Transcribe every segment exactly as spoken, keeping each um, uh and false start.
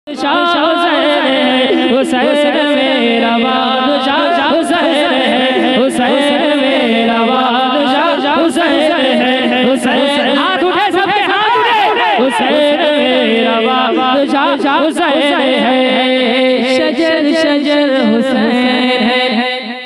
हुसैन मेरा बादशाह हुसैन है, हुसैन मेरा बादशाह हुसैन है, हुसैन हाथ उठे सबके हाथ उठे, हुसैन मेरा बादशाह हुसैन है, शजर शजर हुसैन है।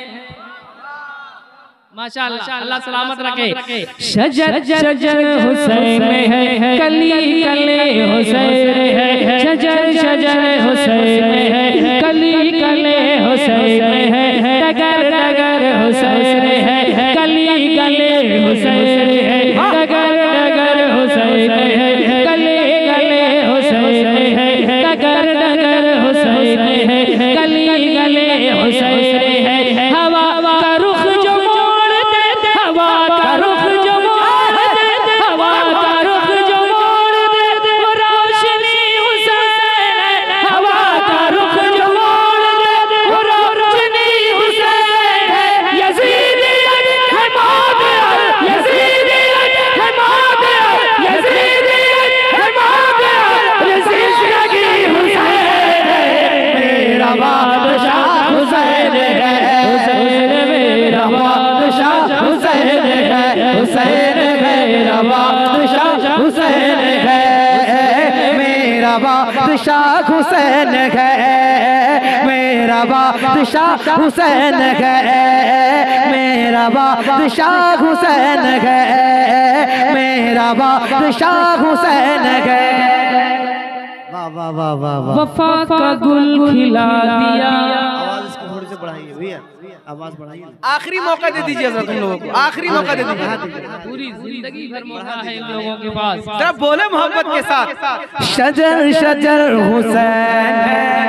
माशाअल्लाह, अल्लाह सलामत रखे। शजर शजर हुसैन है, कली कली हुसैन है, शजर शजर हुसैन है, कली कली हुसैन है, डगर डगर हुसैन है, कली कली हुसैन है, डगर डगर हुसैन है, कली कली हुसैन है, डगर डगर हुसैन है, कली कली हुसैन है। हवा का रुख जो मोड़ दे, हवा का रुख जो मोड़ दे, हवा का रुख जो मोड़ दे, वो रोशनी हुसैन है, हवा का रुख जो मोड़ दे, वो रोशनी हुसैन है। यज़ीदियत है मौत, यज़ीदियत है मौत, यज़ीदियत है मौत, ज़िंदगी हुसैन है, मेरा बादशाह हुसैन है, हुसैन मेरा बादशाह हुसैन है, हुसैन मेरा बादशाह हुसैन है, मेरा बादशाह हुसैन है, मेरा बादशाह हुसैन है, मेरा बादशाह हुसैन है, मेरा बादशाह हुसैन है। वाह वाह वाह वाह वाह। वफा का गुल खिला दिया। आवाज इसको थोड़ी सी बढ़ाइए भैया, आवाज बढ़ाइए। आखिरी मौका दे दीजिए तुम लोगों को, आखिरी मौका दे दीजिए। पूरी जिंदगी भर मौका है इन लोगों के पास। जरा बोले मोहब्बत के साथ। शजर शजर हुसैन है।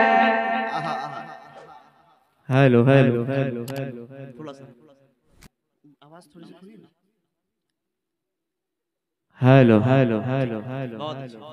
हेलो हेलो हेलो थोड़ा सा आवाज थोड़ी सी खुली ना। हेलो हेलो हेलो हेलो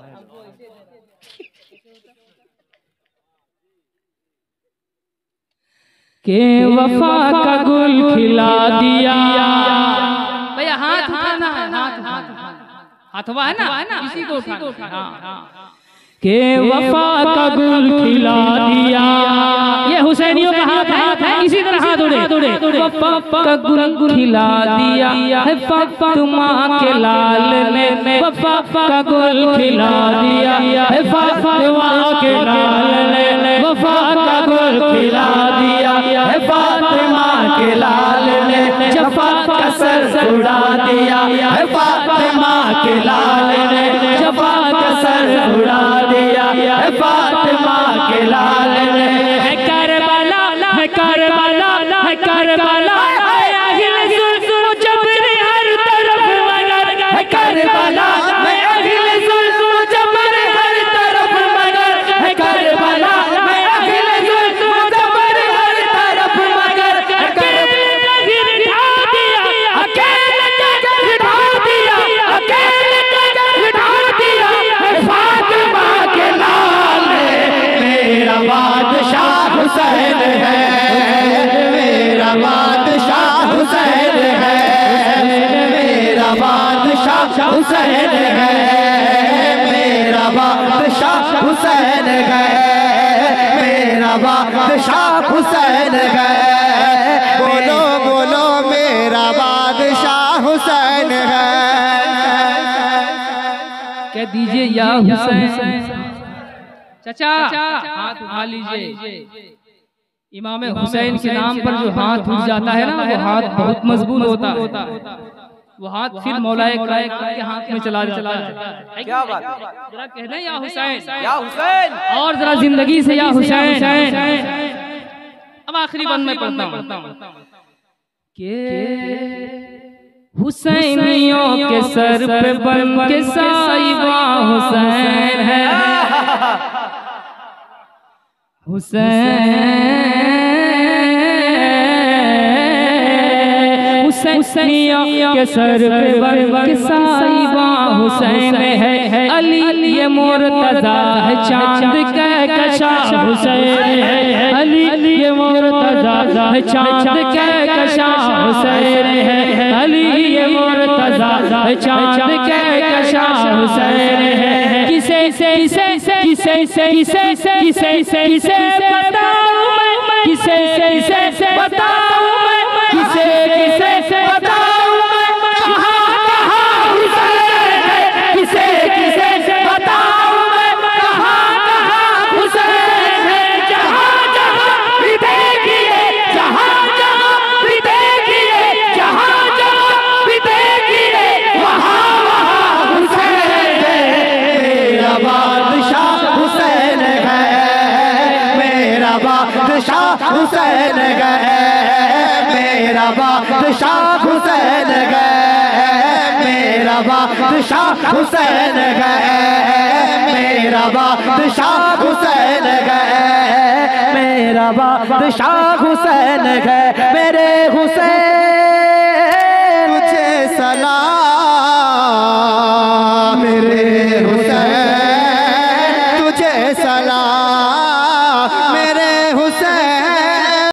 के वफा का गुल खिला दिया। भैया हाथ उठाना है, हाथ हाथ हथवा है ना, इसी को उठाना। के वफा का गुल खिला दिया, ये हुसैनियों का हाथ है, इसी तरह हाथ उड़े। वफा का गुल खिला दिया है फातिमा के लाल ने, वफा का गुल खिला दिया है फातिमा के लाल ने, वफा का गुल खिला दिया है फातिमा के लाल ने, जफा का सर उड़ा दिया है फातिमा के लाल ने, जफा का सर उड़ा दिया है फातिमा के लाल ने। है करबला है करबला है करबला है अहिल जुल्म जबर हर तरफ मगर, है करबला में अहिल जुल्म जबर हर तरफ मगर, है करबला में अहिल जुल्म जबर हर तरफ मगर, अकेले गिर ढा दिया, अकेले गिर ढा दिया, अकेले गिर ढा दिया है फातिमा के लाल ने, मेरा बादशाह हुसैन है, मेरा बादशाह हुसैन है, मेरा बादशाह हुसैन है, मेरा बादशाह हुसैन है, मेरा बादशाह हुसैन है। बोलो बोलो मेरा बादशाह हुसैन है। कह दीजिए या हुसैन। चाचा हाथ उठा लीजिए। इमाम हुसैन के नाम पर जो हाथ उठ जाता है ना, वो हाथ बहुत मजबूत होता है, वो हाथ फिर मौलाए कायक के हाथ में चला जाता है। क्या बात है, जरा कहना या हुसैन, या हुसैन, और जरा जिंदगी से या हुसैन। अब आखिरी बंद में पढ़ता हूँ के हुसैनियों के सर पे बन के साहिबा हुसैन है, हुसैन हुसैनियों के सर पे बन के साहिबा हुसैन है, अली ये मुर्तज़ा है चांद का कशा हुसैन है, अली ये मुर्तज़ा है चांद का कशा हुसैन है, अली ये मुर्तज़ा है चांद का कशा हुसैन है। किस किसे किसे किसे किसे किसे किसे किसे बताऊं मैं, किसे किसे बताऊं मैं, किसे किसे बताऊं मैं, कहाँ कहाँ हुसैन है, किसे किसे बताऊं मैं, कहाँ कहाँ हुसैन है, जहाँ जहाँ भी देखिए, जहाँ जहाँ भी देखिए, जहाँ जहाँ भी देखिए, वहाँ वहाँ हुसैन है। मेरा बादशाह हुसैन है, मेरा बादशाह हुसैन है, मेरा बादशाह हुसैन है, मेरा बादशाह हुसैन है, मेरा बादशाह हुसैन है, मेरा बादशाह हुसैन है, मेरे हुसैन तुझे सलाम, मेरे हुसैन तुझे सलाम,